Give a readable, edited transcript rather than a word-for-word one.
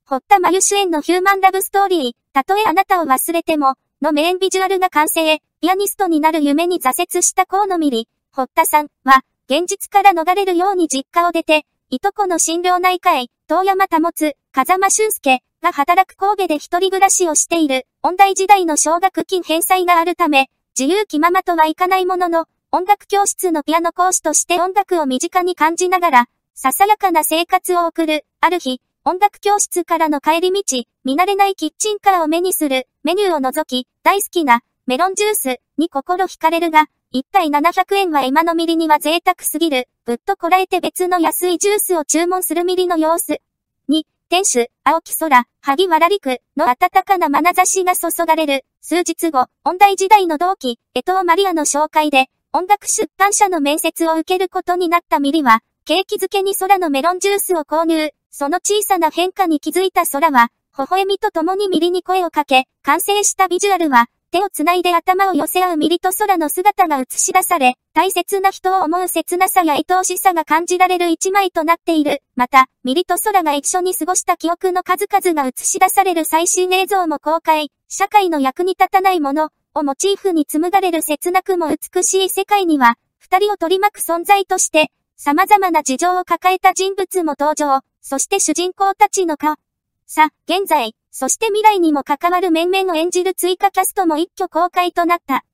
堀田真由主演のヒューマンラブストーリー、たとえあなたを忘れても、のメインビジュアルが完成、ピアニストになる夢に挫折した河野美里、堀田さんは、現実から逃れるように実家を出て、いとこの心療内科医、遠山保、風間俊介が働く神戸で一人暮らしをしている、音大時代の奨学金返済があるため、自由気ままとはいかないものの、音楽教室のピアノ講師として音楽を身近に感じながら、ささやかな生活を送る、ある日、音楽教室からの帰り道、見慣れないキッチンカーを目にする、メニューを除き、大好きな、メロンジュースに心惹かれるが、1回700円は今のミリには贅沢すぎる、ぶっとこらえて別の安いジュースを注文するミリの様子。2、店主、青木空、萩原陸の温かな眼差しが注がれる、数日後、音大時代の同期、江藤マリアの紹介で、音楽出版社の面接を受けることになったミリは、ケーキ漬けに空のメロンジュースを購入。その小さな変化に気づいた空は、微笑みとともにミリに声をかけ、完成したビジュアルは、手をつないで頭を寄せ合うミリと空の姿が映し出され、大切な人を思う切なさや愛おしさが感じられる一枚となっている。また、ミリと空が一緒に過ごした記憶の数々が映し出される最新映像も公開。社会の役に立たないものをモチーフに紡がれる切なくも美しい世界には、二人を取り巻く存在として、様々な事情を抱えた人物も登場。そして主人公たちの現在、そして未来にも関わる面々を演じる追加キャストも一挙公開となった。